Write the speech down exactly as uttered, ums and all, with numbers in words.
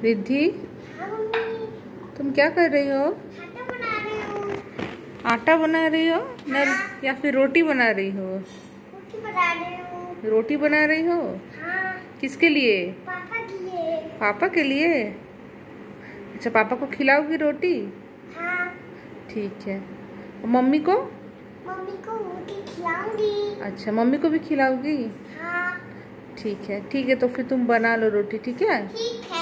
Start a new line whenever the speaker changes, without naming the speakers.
रिद्धि, तुम क्या कर रही हो?
आटा बना रही हूँ।
आटा बना रही हो न, या फिर रोटी बना रही हो?
रोटी बना रही हूँ।
रोटी बना रही हो?
हाँ।
किसके लिए?
पापा के लिए।
पापा के लिए? अच्छा, पापा को खिलाओगी रोटी?
हाँ।
ठीक है। और मम्मी को?
मम्मी को रोटी खिलाऊंगी।
अच्छा, मम्मी को भी खिलाओगी?
हाँ।
ठीक है, ठीक है, तो फिर तुम बना लो रोटी, ठीक है?
ठीक है।